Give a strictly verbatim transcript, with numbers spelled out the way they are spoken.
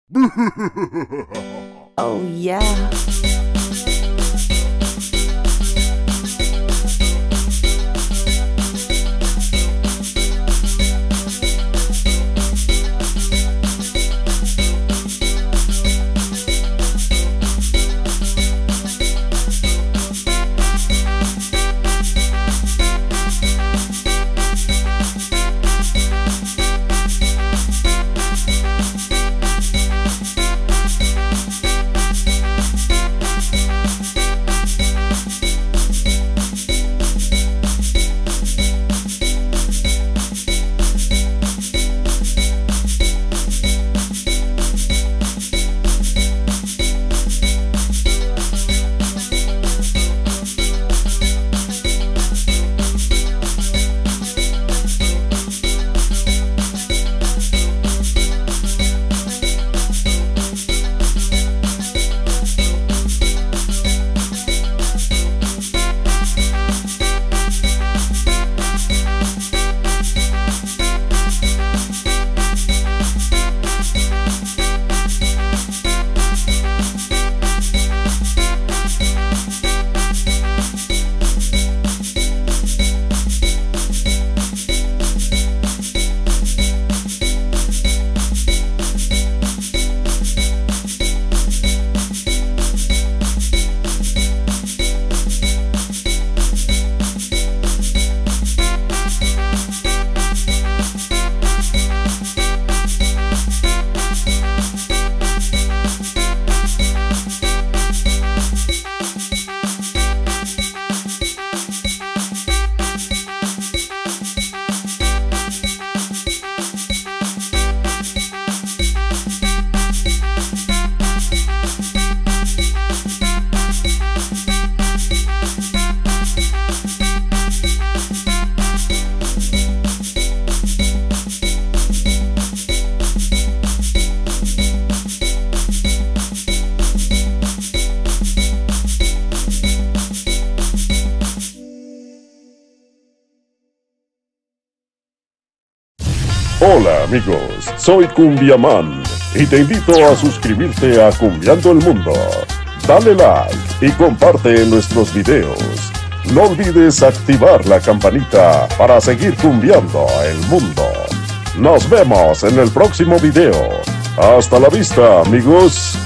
Oh yeah. Hola amigos, soy Kumbia Man y te invito a suscribirte a Cumbiando el Mundo. Dale like y comparte nuestros videos. No olvides activar la campanita para seguir cumbiando el mundo. Nos vemos en el próximo video. Hasta la vista amigos.